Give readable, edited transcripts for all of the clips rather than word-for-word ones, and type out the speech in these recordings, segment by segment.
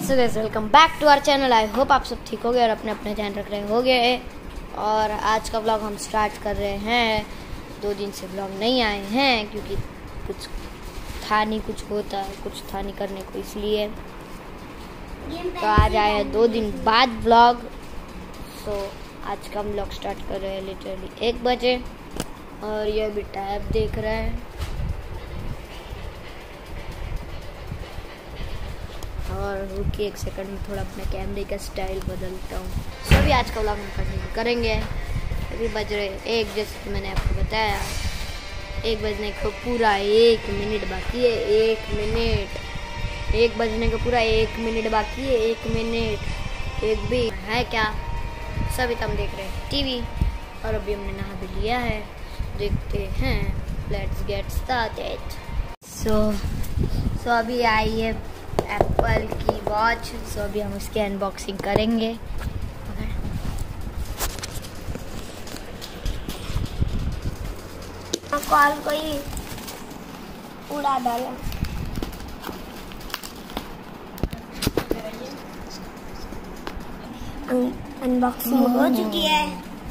So guys welcome back to our channel. I hope आप सब ठीक हो गए और अपने अपने ध्यान रख रहे होगे। और आज का व्लॉग हम स्टार्ट कर रहे हैं। 2 दिन से व्लॉग नहीं आए हैं क्योंकि कुछ था नहीं, कुछ था नहीं करने को, इसलिए तो आज आए हैं 2 दिन बाद व्लॉग। सो आज का व्लॉग स्टार्ट कर रहे हैं लिटरली 1 बजे और ये भी टैब देख रहे हैं। और रुकिए 1 सेकंड में थोड़ा अपने कैमरे का स्टाइल बदलता हूँ। सो अभी आज का व्लॉग हम कंटिन्यू करेंगे। अभी बज रहे 1, जैसे कि मैंने आपको बताया 1 बजने को पूरा 1 मिनट बाकी है। 1 मिनट 1 बजने को पूरा 1 मिनट बाकी है। 1 मिनट एक भी है क्या? सभी तो हम देख रहे हैं टीवी और अभी हमने नहा भी लिया है। देखते हैं, लेट्स गेट स्टार्टेड। सो अभी आई है एप्पल की वॉच। सो अभी हम उसकी अनबॉक्सिंग करेंगे। कॉल कोई उड़ा डाला। अनबॉक्सिंग हो चुकी है।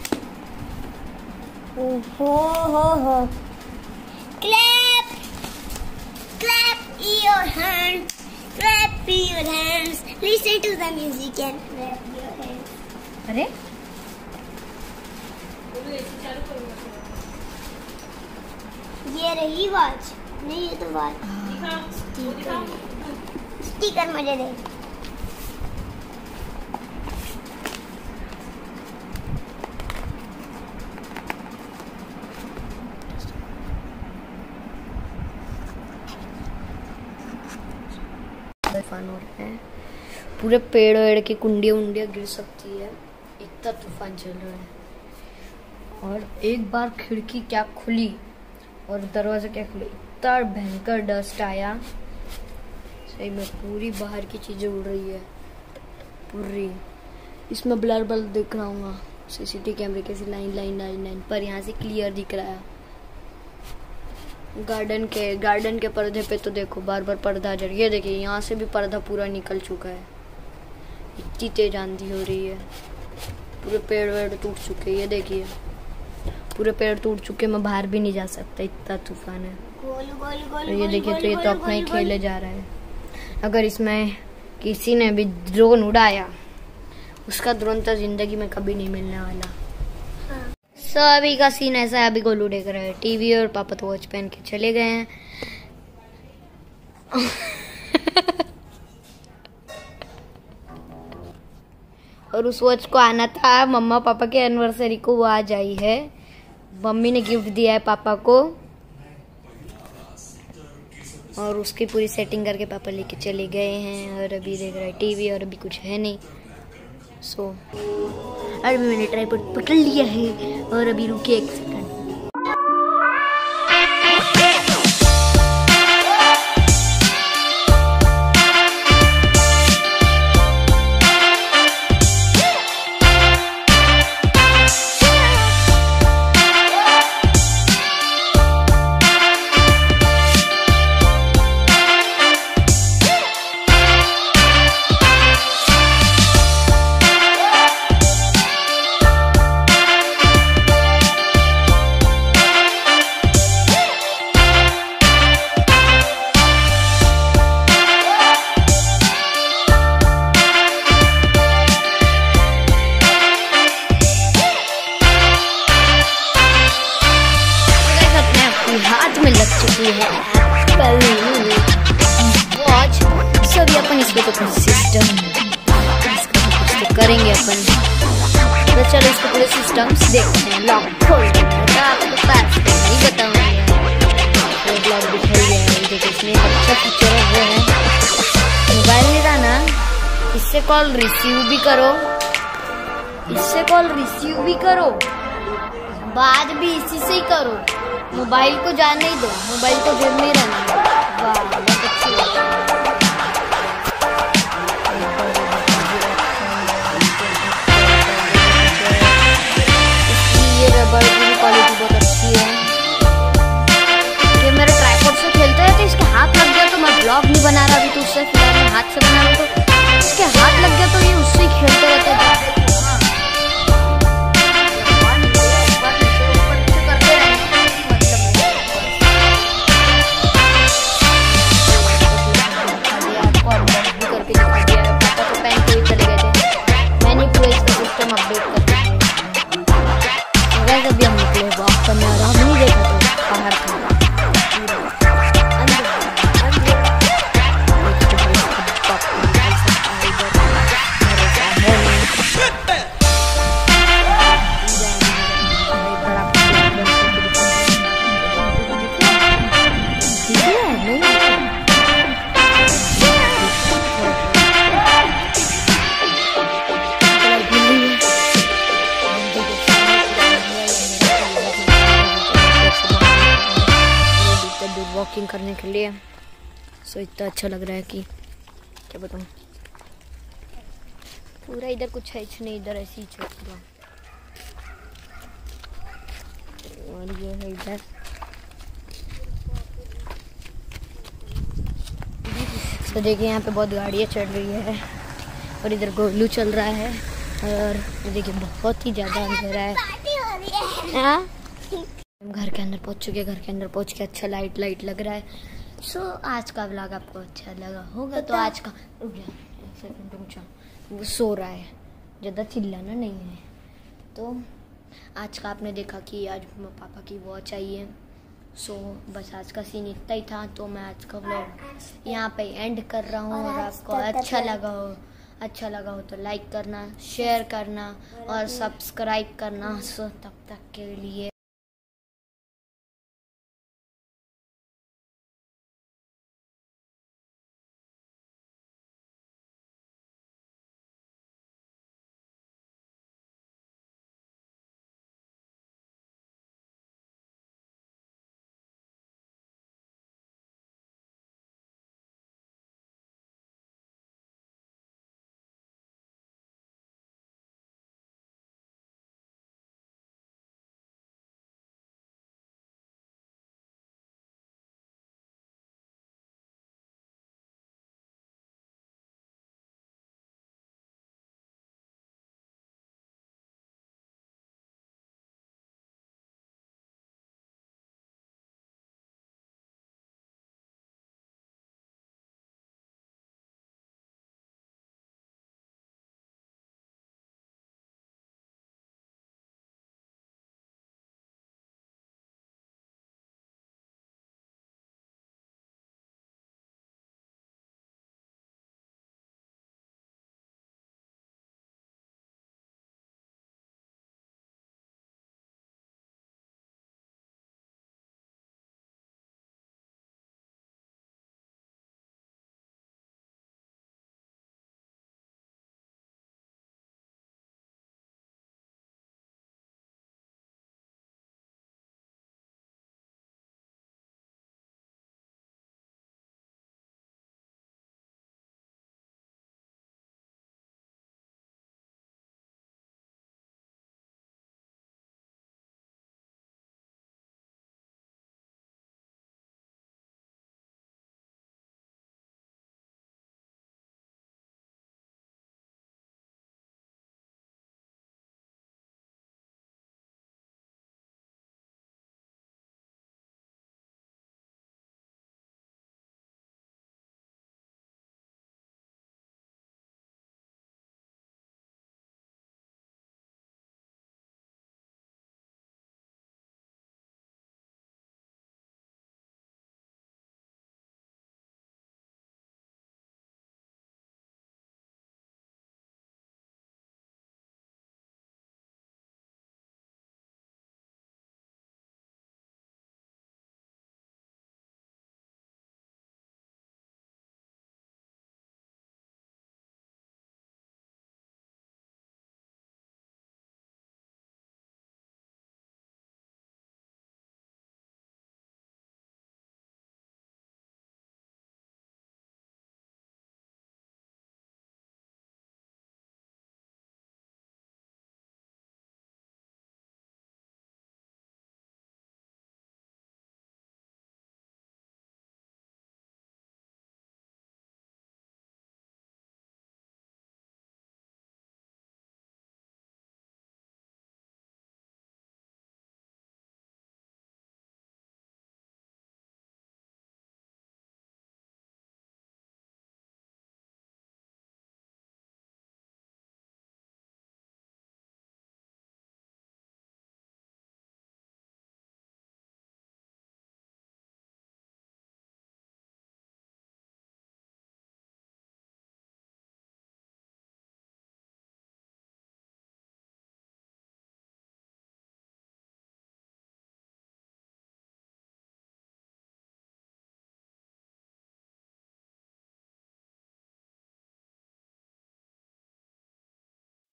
हो clap clap your hands, clap your hands, listen to the music and clap your hands. अरे ये रही वॉच नहीं, ये तो वॉच स्टिकर मुझे दे। तूफान हो रहा है, पूरे पेड़ वेड़ की कुंडियाँ गिर सकती है, इतना तूफान चल रहा है। और एक बार खिड़की क्या खुली और दरवाजा क्या खुले, इतना भयंकर डस्ट आया। सही में पूरी बाहर की चीजें उड़ रही है पूरी। इसमें ब्लर बल्ब दिख रहा हूँ, सीसीटीवी कैमरे कैसे लाइन पर यहाँ से क्लियर दिख रहा है। गार्डन के पर्दे पे तो देखो बार बार पर्दा जड़, ये देखिए यहाँ से भी पर्दा पूरा निकल चुका है। इतनी तेज आंधी हो रही है, पूरे पेड़ वेड़ टूट चुके हैं। ये देखिए पूरे पेड़ टूट चुके, मैं बाहर भी नहीं जा सकता, इतना तूफान है। और ये देखिए तो ये तो अपना ही खेले जा रहा है। अगर इसमें किसी ने भी ड्रोन उड़ाया, उसका ड्रोन तो जिंदगी में कभी नहीं मिलने वाला। सो अभी का सीन ऐसा है, अभी गोलू देख रहे हैं टीवी और पापा तो वॉच पहन के चले गए हैं। और उस वॉच को आना था मम्मा पापा के एनिवर्सरी को, वो आज आई है। मम्मी ने गिफ्ट दिया है पापा को और उसकी पूरी सेटिंग करके पापा लेके चले गए हैं। और अभी देख रहा है टीवी और अभी कुछ है नहीं। सो अभी मैंने ट्राइपॉड पकड़ लिया है और अभी रुकिए 1 सेकंड। हाथ में लग चुकी है एप्पल वॉच। सभी अपन इसमें तो कुछ सिस्टम कुछ तो करेंगे अपन। तो चलो इसको पूरे सिस्टम्स देखते हैं। लॉक खोल तो आपको पास नहीं बताऊंगा, लॉक दिखाई गया है। देखो इसमें अच्छा फीचर है, वो है मोबाइल नहीं रहा ना, इससे कॉल रिसीव भी करो, बात भी इसी से ही करो। मोबाइल को जाने ही दो, मोबाइल को जेब में रहना। वाह बहुत अच्छी बात है। ये रबड़ की क्वालिटी बहुत अच्छी है। ये मेरे ट्राइपॉड से खेलते हैं तो इसके हाथ लग गया तो मैं ब्लॉग नहीं बना रहा अभी, तो उससे फिलहाल मैं हाथ से बना रहा हूँ। तो करने के लिए। सो इतना अच्छा लग रहा है कि क्या बताऊँ। पूरा इधर कुछ है नहीं, इधर ऐसे ही चल रहा। और ये है इधर, तो देखिए यहाँ पे बहुत गाड़ियाँ चल रही है और इधर गोलू चल रहा है। और देखिए बहुत ही ज़्यादा अंधेरा है। हाँ, हम घर के अंदर पहुँच चुके हैं। घर के अंदर पहुँच के अच्छा लाइट लग रहा है। सो आज का व्लॉग आपको अच्छा लगा होगा। तो आज का वो सो रहा है, ज़्यादा चिल्लाना नहीं है। तो आज का आपने देखा कि आज पापा की वॉच आई है। सो बस आज का सीन इतना ही था। तो मैं आज का व्लॉग यहाँ पे एंड कर रहा हूँ। और आपको अच्छा लगा हो तो लाइक करना, शेयर करना और सब्सक्राइब करना। सो तब तक के लिए